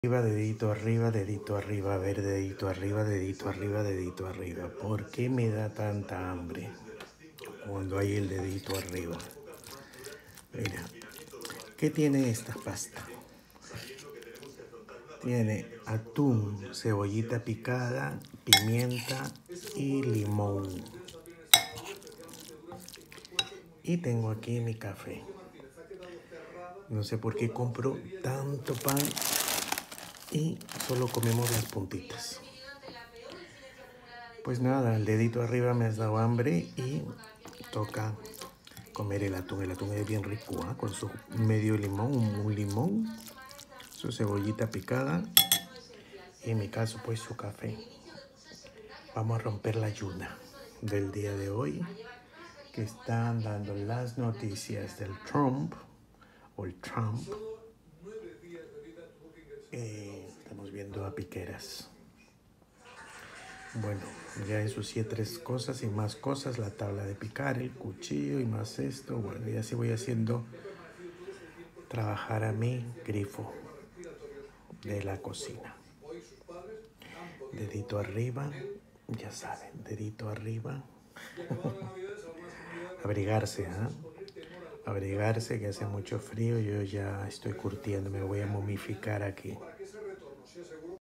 Arriba, dedito arriba, dedito arriba, a ver, dedito arriba, dedito arriba, dedito arriba. ¿Por qué me da tanta hambre cuando hay el dedito arriba? Mira, ¿qué tiene esta pasta? Tiene atún, cebollita picada, pimienta y limón. Y tengo aquí mi café. No sé por qué compro tanto pan y solo comemos las puntitas. Pues nada, el dedito arriba me has dado hambre y toca comer el atún. El atún es bien rico, ¿eh? Con su medio limón, un limón, su cebollita picada y en mi caso pues su café. Vamos a romper la ayuna del día de hoy, que están dando las noticias del Trump o el Trump. Estamos viendo a piqueras. Bueno, ya ensucié 3 cosas y más cosas, la tabla de picar, el cuchillo y más esto. Bueno, y así voy haciendo trabajar a mi grifo de la cocina. Dedito arriba, ya saben, dedito arriba. Abrigarse, ¿ah? Abrigarse, que hace mucho frío. Yo ya estoy curtiendo, me voy a momificar aquí.